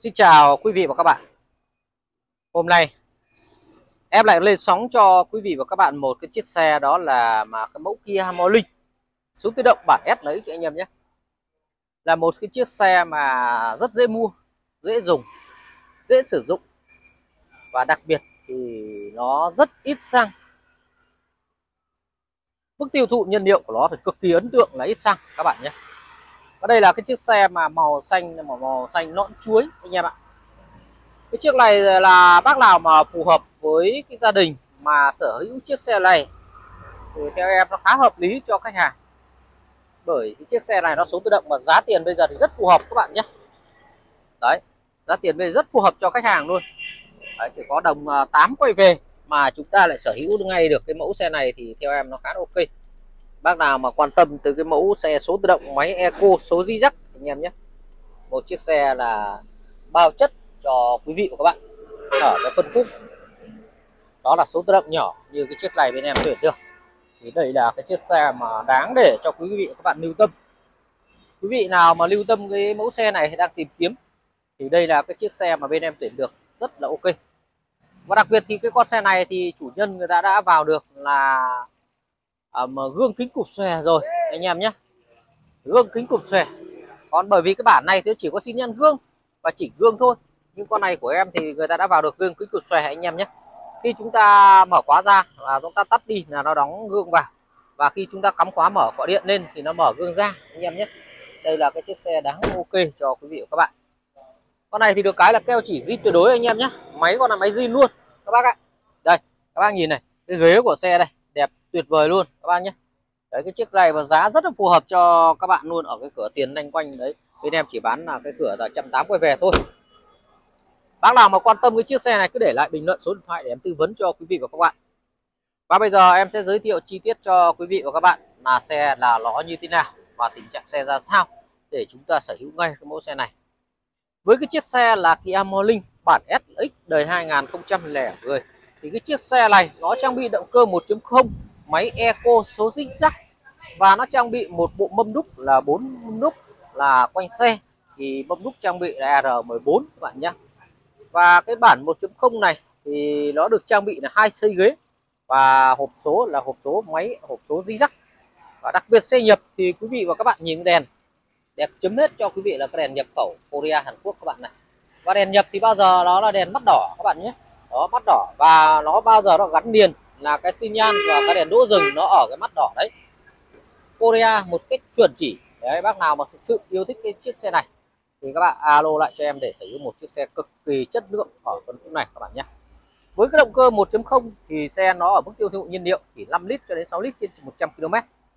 Xin chào quý vị và các bạn. Hôm nay em lại lên sóng cho quý vị và các bạn một cái chiếc xe, đó là cái mẫu Kia Morning số tự động bản S lấy cho anh em nhé. Là một cái chiếc xe mà rất dễ mua, dễ dùng, dễ sử dụng, và đặc biệt thì nó rất ít xăng. Mức tiêu thụ nhiên liệu của nó thì cực kỳ ấn tượng, là ít xăng các bạn nhé. Và đây là cái chiếc xe mà màu xanh nõn chuối anh em ạ. Cái chiếc này là bác nào mà phù hợp với cái gia đình mà sở hữu chiếc xe này thì theo em nó khá hợp lý cho khách hàng. Bởi cái chiếc xe này nó số tự động và giá tiền bây giờ thì rất phù hợp các bạn nhé. Đấy, giá tiền bây giờ rất phù hợp cho khách hàng luôn. Đấy, chỉ có đồng 8 quay về mà chúng ta lại sở hữu ngay được cái mẫu xe này thì theo em nó khá ok. Bác nào mà quan tâm từ cái mẫu xe số tự động máy Eco số di dắt anh em nhé. Một chiếc xe là bao chất cho quý vị và các bạn ở cái phân khúc đó là số tự động nhỏ như cái chiếc này bên em tuyển được. Thì đây là cái chiếc xe mà đáng để cho quý vị và các bạn lưu tâm. Quý vị nào mà lưu tâm cái mẫu xe này hay đang tìm kiếm thì đây là cái chiếc xe mà bên em tuyển được rất là ok. Và đặc biệt thì cái con xe này thì chủ nhân người ta đã vào được là mà gương kính cụp xòe rồi anh em nhé. Gương kính cụp xòe. Còn bởi vì cái bản này thì chỉ có xi nhan gương và chỉnh gương thôi, nhưng con này của em thì người ta đã vào được gương kính cụp xòe anh em nhé. Khi chúng ta mở khóa ra và chúng ta tắt đi là nó đóng gương vào, và khi chúng ta cắm khóa mở gọi điện lên thì nó mở gương ra anh em nhé. Đây là cái chiếc xe đáng ok cho quý vị và các bạn. Con này thì được cái là keo chỉ zin tuyệt đối anh em nhé. Máy còn là máy zin luôn các bác ạ. Đây các bác nhìn này, cái ghế của xe đây đẹp tuyệt vời luôn các bác nhé. Đấy, cái chiếc này và giá rất là phù hợp cho các bạn luôn. Ở cái cửa tiền lanh quanh đấy bên em chỉ bán là cái cửa là 180 quay về thôi. Bác nào mà quan tâm cái chiếc xe này cứ để lại bình luận số điện thoại để em tư vấn cho quý vị và các bạn. Và bây giờ em sẽ giới thiệu chi tiết cho quý vị và các bạn là xe là nó như thế nào và tình trạng xe ra sao để chúng ta sở hữu ngay cái mẫu xe này. Với cái chiếc xe là Kia Morning bản SX đời 2010 thì cái chiếc xe này nó trang bị động cơ 1.0 máy Eco số zig zag, và nó trang bị một bộ mâm đúc là 4 mâm đúc là quanh xe. Thì mâm đúc trang bị là R14 các bạn nhé. Và cái bản 1.0 này thì nó được trang bị là 2 xây ghế và hộp số là hộp số máy, hộp số di dắt. Và đặc biệt xe nhập thì quý vị và các bạn nhìn đèn đẹp chấm hết cho quý vị là cái đèn nhập khẩu Korea Hàn Quốc các bạn này. Và đèn nhập thì bao giờ nó là đèn mắt đỏ các bạn nhé. Đó, mắt đỏ, và nó bao giờ nó gắn liền là cái xi nhan và cái đèn đỗ dừng nó ở cái mắt đỏ đấy. Korea một cách chuẩn chỉ. Đấy, bác nào mà thực sự yêu thích cái chiếc xe này thì các bạn alo lại cho em để sở hữu một chiếc xe cực kỳ chất lượng ở phân khúc này các bạn nhé. Với cái động cơ 1.0 thì xe nó ở mức tiêu thụ nhiên liệu chỉ 5 lít cho đến 6 lít trên 100 km.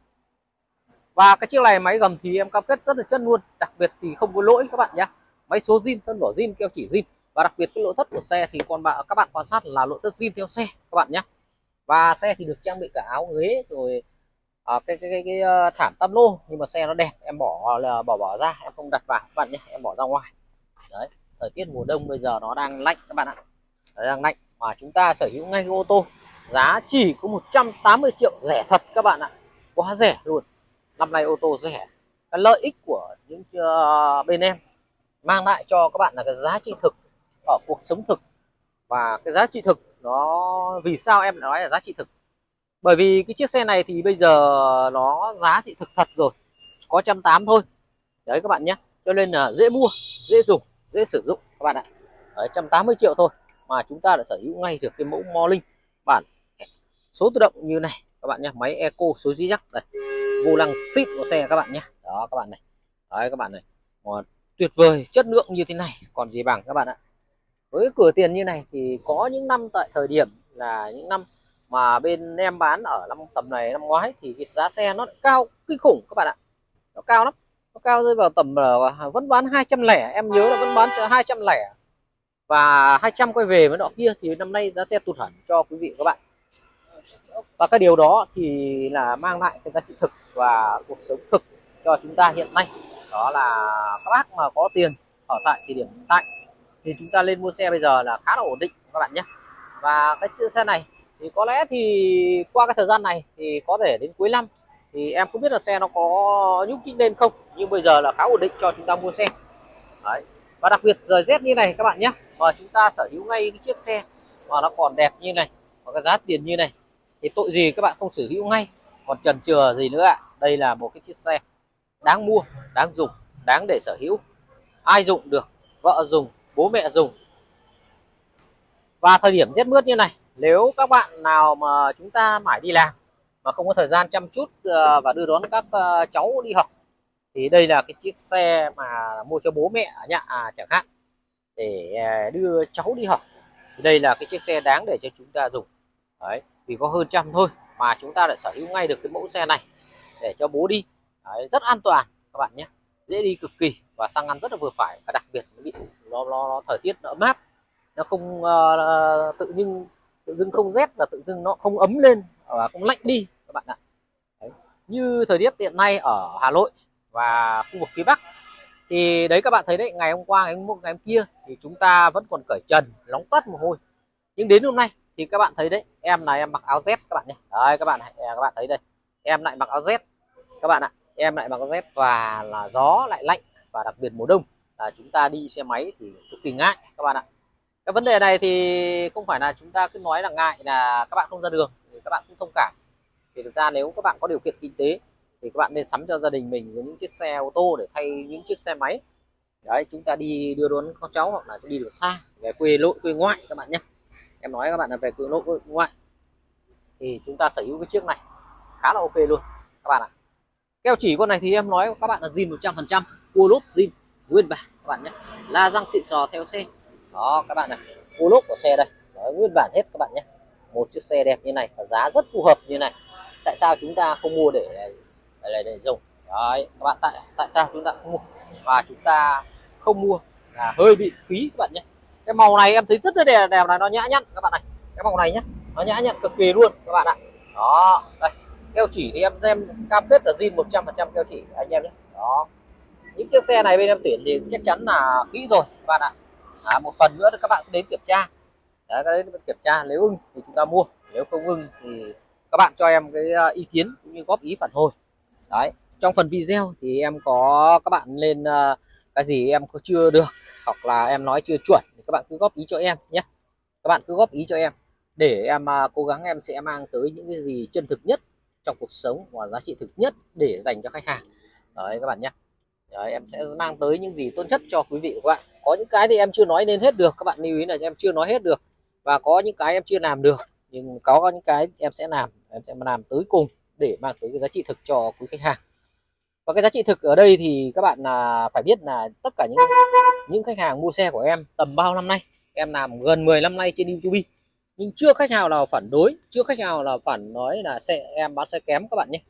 Và cái chiếc này máy gầm thì em cam kết rất là chất luôn, đặc biệt thì không có lỗi các bạn nhé. Máy số zin, thân vỏ zin, keo chỉ zin, và đặc biệt cái nội thất của xe thì các bạn quan sát là nội thất zin theo xe các bạn nhé. Và xe thì được trang bị cả áo ghế rồi cái thảm tăm lô, nhưng mà xe nó đẹp em bỏ ra, em không đặt vào các bạn nhé, em bỏ ra ngoài. Đấy, thời tiết mùa đông bây giờ nó đang lạnh các bạn ạ. Đấy, đang lạnh mà chúng ta sở hữu ngay cái ô tô giá chỉ có 180 triệu, rẻ thật các bạn ạ, quá rẻ luôn. Năm nay ô tô rẻ. Cái lợi ích của những bên em mang lại cho các bạn là cái giá trị thực ở cuộc sống thực. Và cái giá trị thực nó, vì sao em nói là giá trị thực? Bởi vì cái chiếc xe này thì bây giờ nó giá trị thực thật rồi, có 180 thôi. Đấy các bạn nhé. Cho nên là dễ mua, dễ dùng, dễ sử dụng các bạn ạ. Đấy, 180 triệu thôi mà chúng ta đã sở hữu ngay được cái mẫu Morning bản số tự động như này các bạn nhé. Máy Eco số di dắt đây, vô lăng xịn của xe các bạn nhé. Đó các bạn này. Đấy các bạn này. Tuyệt vời, chất lượng như thế này còn gì bằng các bạn ạ. Với cửa tiền như này thì có những năm tại thời điểm là những năm mà bên em bán ở năm tầm này, năm ngoái thì cái giá xe nó cao kinh khủng các bạn ạ. Nó cao lắm. Nó cao rơi vào tầm vẫn bán 200 lẻ, em nhớ là vẫn bán 200 lẻ và 200 quay về với nọ kia. Thì năm nay giá xe tụt hẳn cho quý vị và các bạn. Và cái điều đó thì là mang lại cái giá trị thực và cuộc sống thực cho chúng ta hiện nay. Đó là các bác mà có tiền ở tại thời điểm hiện tại thì chúng ta lên mua xe bây giờ là khá là ổn định các bạn nhé. Và cái chiếc xe này thì có lẽ thì qua cái thời gian này thì có thể đến cuối năm thì em không biết là xe nó có nhúc nhích lên không, nhưng bây giờ là khá ổn định cho chúng ta mua xe. Đấy. Và đặc biệt rời rét như này các bạn nhé, mà chúng ta sở hữu ngay cái chiếc xe mà nó còn đẹp như này, có cái giá tiền như này thì tội gì các bạn không sở hữu ngay, còn chần chừ gì nữa ạ. Đây là một cái chiếc xe đáng mua, đáng dùng, đáng để sở hữu. Ai dùng được, vợ dùng, bố mẹ dùng. Và thời điểm rét mướt như này, nếu các bạn nào mà chúng ta mãi đi làm mà không có thời gian chăm chút và đưa đón các cháu đi học, thì đây là cái chiếc xe mà mua cho bố mẹ ở nhà chẳng hạn, để đưa cháu đi học. Thì đây là cái chiếc xe đáng để cho chúng ta dùng. Đấy, vì có hơn trăm thôi mà chúng ta lại sở hữu ngay được cái mẫu xe này để cho bố đi. Đấy, rất an toàn các bạn nhé, dễ đi cực kỳ và xăng ăn rất là vừa phải, và đặc biệt nó thời tiết nó ấm áp, nó không tự dưng không rét và tự dưng nó không ấm lên và không lạnh đi các bạn ạ. Đấy, như thời tiết hiện nay ở Hà Nội và khu vực phía Bắc thì đấy các bạn thấy đấy, ngày hôm qua, ngày hôm kia thì chúng ta vẫn còn cởi trần, nóng toát mồ hôi. Nhưng đến hôm nay thì các bạn thấy đấy, em này em mặc áo Z các bạn nhé. Đấy các bạn thấy đây, em lại mặc áo Z các bạn ạ. Em lại mặc áo Z và là gió lại lạnh, và đặc biệt mùa đông là chúng ta đi xe máy thì cực kỳ ngại các bạn ạ. Cái vấn đề này thì không phải là chúng ta cứ nói là ngại là các bạn không ra đường, thì các bạn cũng thông cảm. Thì thực ra nếu các bạn có điều kiện kinh tế thì các bạn nên sắm cho gia đình mình những chiếc xe ô tô để thay những chiếc xe máy. Đấy, chúng ta đi đưa đón con cháu hoặc là đi được xa, về quê ngoại các bạn nhé. Em nói các bạn là về quê ngoại thì chúng ta sở hữu cái chiếc này khá là ok luôn các bạn ạ. Keo chỉ con này thì em nói các bạn là zin 100%, cua lốp zin nguyên bản các bạn nhé, la răng xịn sò theo xe. Đó các bạn này, cua lốp của xe đây, đấy, nguyên bản hết các bạn nhé. Một chiếc xe đẹp như này và giá rất phù hợp như này, tại sao chúng ta không mua để dùng? Đấy các bạn, tại sao chúng ta không mua, và chúng ta không mua là hơi bị phí các bạn nhé. Cái màu này em thấy rất là đẹp này, nó nhã nhặn các bạn này, cái màu này nhé, nó nhã nhặn cực kỳ luôn các bạn ạ. Đó đây, keo chỉ thì em cam kết là zin 100% keo chỉ anh em nhé. Đó, những chiếc xe này bên em tuyển thì chắc chắn là kỹ rồi các bạn ạ. Một phần nữa thì các bạn đến kiểm tra. Đấy, đến kiểm tra, nếu ưng thì chúng ta mua, nếu không ưng thì các bạn cho em cái ý kiến cũng như góp ý phản hồi. Đấy, trong phần video thì em có các bạn lên cái gì em có chưa được hoặc là em nói chưa chuẩn thì các bạn cứ góp ý cho em nhé. Các bạn cứ góp ý cho em để em cố gắng em sẽ mang tới những cái gì chân thực nhất trong cuộc sống và giá trị thực nhất để dành cho khách hàng. Đấy các bạn nhé. Đấy, em sẽ mang tới những gì tốt nhất cho quý vị và các bạn. Có những cái thì em chưa nói nên hết được, các bạn lưu ý là em chưa nói hết được, và có những cái em chưa làm được, nhưng có những cái em sẽ làm tới cùng để mang tới cái giá trị thực cho quý khách hàng. Và cái giá trị thực ở đây thì các bạn phải biết là tất cả những khách hàng mua xe của em tầm bao năm nay, em làm gần 10 năm nay trên YouTube, nhưng chưa khách nào nào phản đối, chưa khách nào nào phản nói là em bán xe kém các bạn nhé.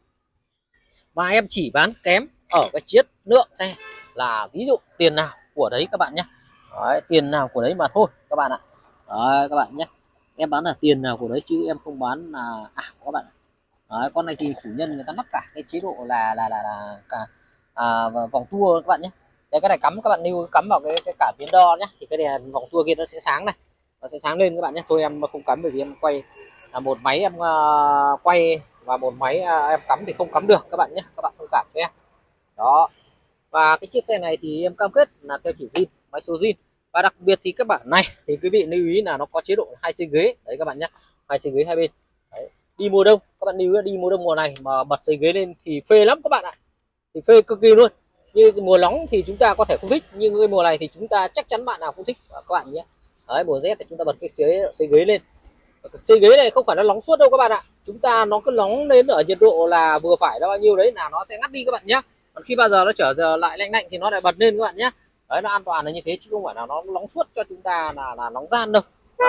Mà em chỉ bán kém ở cái chất lượng xe, là ví dụ tiền nào của đấy các bạn nhé. Đấy, tiền nào của đấy mà thôi các bạn ạ. Đấy các bạn nhé, em bán là tiền nào của đấy chứ em không bán là các bạn. Đấy, con này thì chủ nhân người ta lắp cả cái chế độ là cả vòng tua các bạn nhé. Đấy, cái này cắm các bạn lưu cắm vào cái cảm biến đo nhé, thì cái đèn vòng tua kia nó sẽ sáng này, nó sẽ sáng lên các bạn nhé. Thôi em không cắm bởi vì em quay một máy em quay và một máy em cắm thì không cắm được các bạn nhé, các bạn thông cảm cho em. Đó, và cái chiếc xe này thì em cam kết là theo chỉ zin, máy số zin. Và đặc biệt thì các bạn này thì quý vị lưu ý là nó có chế độ 2 dây ghế đấy các bạn nhé, 2 dây ghế hai bên. Đấy, đi mùa đông các bạn lưu ý, đi mùa đông mùa này mà bật dây ghế lên thì phê lắm các bạn ạ, thì phê cực kỳ luôn. Như mùa nóng thì chúng ta có thể không thích, nhưng cái mùa này thì chúng ta chắc chắn bạn nào không thích các bạn nhé. Đấy, mùa rét thì chúng ta bật cái dây ghế lên. Dây ghế này không phải nó nóng suốt đâu các bạn ạ, chúng ta nó cứ nóng đến ở nhiệt độ là vừa phải đó, bao nhiêu đấy là nó sẽ ngắt đi các bạn nhé. Còn khi bao giờ nó trở lại lạnh lạnh thì nó lại bật lên các bạn nhé. Đấy, nó an toàn là như thế chứ không phải là nó nóng suốt cho chúng ta là nóng gian đâu.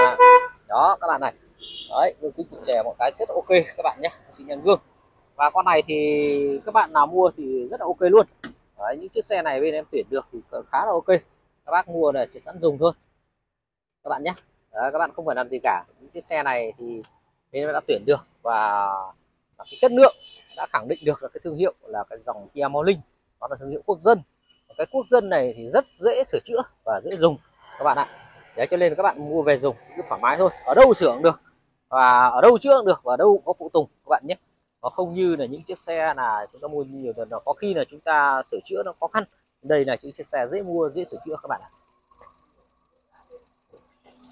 Đó các bạn này. Đấy, nhưng cái cụ rẻ một cái rất ok các bạn nhé, xi nhan gương. Và con này thì các bạn nào mua thì rất là ok luôn. Đấy, những chiếc xe này bên em tuyển được thì khá là ok, các bác mua là chỉ sẵn dùng thôi các bạn nhé. Đấy, các bạn không phải làm gì cả, những chiếc xe này thì bên em đã tuyển được và cái chất lượng đã khẳng định được là cái thương hiệu là cái dòng Kia Morning, nó là thương hiệu quốc dân. Cái quốc dân này thì rất dễ sửa chữa và dễ dùng các bạn ạ. Đấy, cho nên các bạn mua về dùng cứ thoải mái thôi, ở đâu sửa cũng được và ở đâu chữa cũng được và ở đâu có phụ tùng các bạn nhé. Nó không như là những chiếc xe là chúng ta mua nhiều lần, có khi là chúng ta sửa chữa nó khó khăn. Đây là những chiếc xe dễ mua dễ sửa chữa các bạn ạ.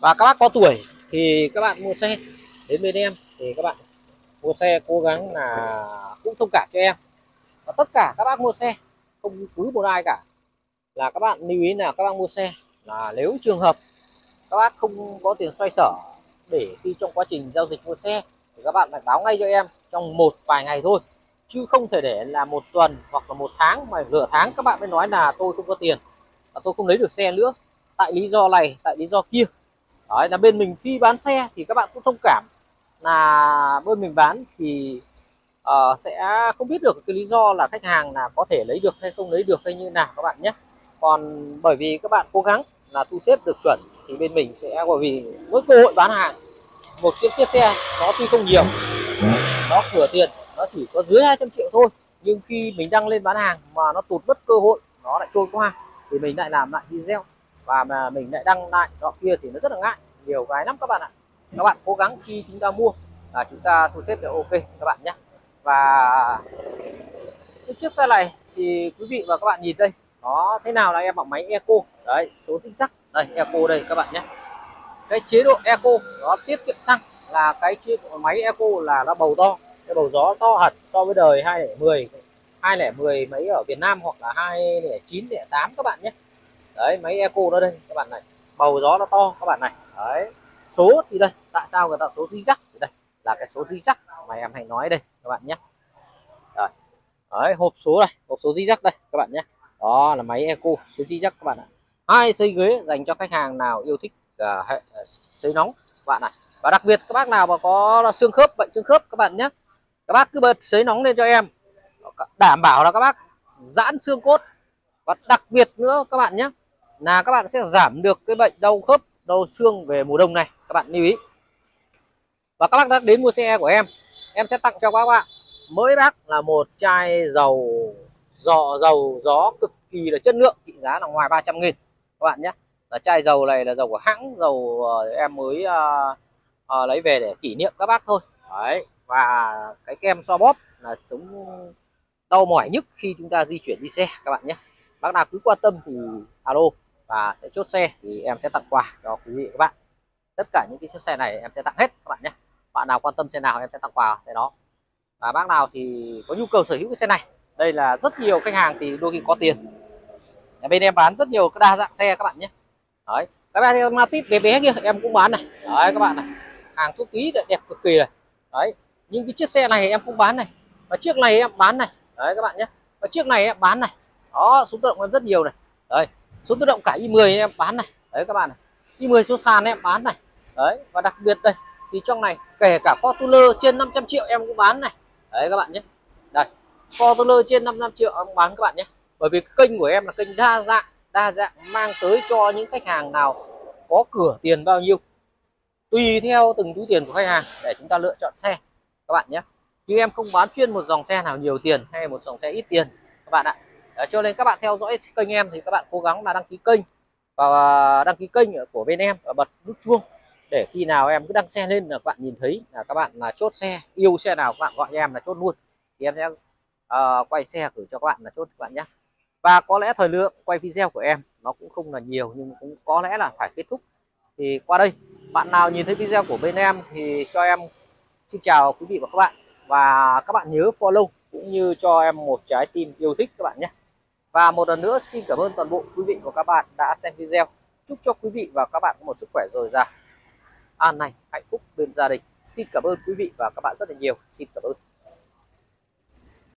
Và các bác có tuổi thì các bạn mua xe đến bên em thì các bạn mua xe cố gắng là cũng thông cảm cho em. Và tất cả các bác mua xe không cứ một ai cả, là các bạn lưu ý là các bác mua xe là nếu trường hợp các bác không có tiền xoay sở để khi trong quá trình giao dịch mua xe thì các bạn phải báo ngay cho em trong một vài ngày thôi, chứ không thể để là một tuần hoặc là một tháng mà nửa tháng các bạn mới nói là tôi không có tiền và tôi không lấy được xe nữa tại lý do này tại lý do kia. Đấy là bên mình khi bán xe thì các bạn cũng thông cảm là bên mình bán thì sẽ không biết được cái lý do là khách hàng là có thể lấy được hay không lấy được hay như nào các bạn nhé. Còn bởi vì các bạn cố gắng là thu xếp được chuẩn thì bên mình sẽ, bởi vì mỗi cơ hội bán hàng một chiếc xe nó tuy không nhiều, nó cửa tiền nó chỉ có dưới 200 triệu thôi, nhưng khi mình đăng lên bán hàng mà nó tụt mất cơ hội, nó lại trôi qua thì mình lại làm lại video và mà mình lại đăng lại đó kia thì nó rất là ngại, nhiều cái lắm các bạn ạ. Các bạn cố gắng khi chúng ta mua là chúng ta thu xếp được ok các bạn nhé. Và cái chiếc xe này thì quý vị và các bạn nhìn đây nó thế nào là em bảo máy Eco đấy, số xích sắt đây Eco đây các bạn nhé. Cái chế độ Eco nó tiết kiệm xăng, là cái chế độ máy Eco là nó bầu to, cái bầu gió to hẳn so với đời 210 mấy ở Việt Nam hoặc là 209 208 các bạn nhé. Đấy máy Eco nó đây các bạn này, bầu gió nó to các bạn này. Đấy số thì đây, tại sao người ta số di dắc đây là cái số di dắc mà em hay nói đây các bạn nhé. Rồi. Đấy, hộp số đây, hộp số di dắc đây các bạn nhé. Đó là máy Eco số di dắc các bạn ạ. Hai sấy ghế dành cho khách hàng nào yêu thích hệ sấy nóng các bạn này. Và đặc biệt các bác nào mà có xương khớp, bệnh xương khớp các bạn nhé, các bác cứ bật sấy nóng lên cho em, đảm bảo là các bác giãn xương cốt. Và đặc biệt nữa các bạn nhé, là các bạn sẽ giảm được cái bệnh đau khớp, đau xương về mùa đông này các bạn lưu ý. Và các bác đã đến mua xe của em sẽ tặng cho các bạn mỗi bác là một chai dầu gió cực kỳ là chất lượng, trị giá là ngoài 300.000 các bạn nhé. Là chai dầu này là dầu của hãng dầu em mới lấy về để kỷ niệm các bác thôi. Đấy, và cái kem xoa bóp là chống đau mỏi nhức khi chúng ta di chuyển đi xe các bạn nhé. Bác nào cứ quan tâm thì alo và sẽ chốt xe thì em sẽ tặng quà cho quý vị các bạn. Tất cả những cái chiếc xe này em sẽ tặng hết các bạn nhé. Bạn nào quan tâm xe nào em sẽ tặng quà xe đó. Và bác nào thì có nhu cầu sở hữu cái xe này, đây là rất nhiều khách hàng thì đôi khi có tiền, ở bên em bán rất nhiều cái đa dạng xe các bạn nhé. Đấy, các bạn Matic bé bé kia em cũng bán này. Đấy các bạn này, hàng thuốc tí đẹp cực kỳ này. Đấy, nhưng cái chiếc xe này em cũng bán này, và chiếc này em bán này. Đấy các bạn nhé, và chiếc này em bán này. Đó, số tự động em rất nhiều này. Đấy, số tự động cả i10 em bán này. Đấy các bạn này, i10 số sàn em bán này. Đấy, và đặc biệt đây thì trong này kể cả Fortuner trên 500 triệu em cũng bán này. Đấy các bạn nhé, đây Fortuner trên 500 triệu em bán các bạn nhé. Bởi vì kênh của em là kênh đa dạng mang tới cho những khách hàng nào có cửa tiền bao nhiêu, tùy theo từng túi tiền của khách hàng để chúng ta lựa chọn xe các bạn nhé. Chứ em không bán chuyên một dòng xe nào nhiều tiền hay một dòng xe ít tiền các bạn ạ. Cho nên các bạn theo dõi kênh em thì các bạn cố gắng là đăng ký kênh và đăng ký kênh của bên em và bật nút chuông để khi nào em cứ đăng xe lên là các bạn nhìn thấy là các bạn là chốt xe, yêu xe nào các bạn gọi cho em là chốt luôn thì em sẽ quay xe gửi cho các bạn là chốt các bạn nhé. Và có lẽ thời lượng quay video của em nó cũng không là nhiều nhưng cũng có lẽ là phải kết thúc. Thì qua đây bạn nào nhìn thấy video của bên em thì cho em xin chào quý vị và các bạn, và các bạn nhớ follow cũng như cho em một trái tim yêu thích các bạn nhé. Và một lần nữa xin cảm ơn toàn bộ quý vị và các bạn đã xem video. Chúc cho quý vị và các bạn có một sức khỏe dồi dào, an lành, hạnh phúc bên gia đình. Xin cảm ơn quý vị và các bạn rất là nhiều. Xin cảm ơn.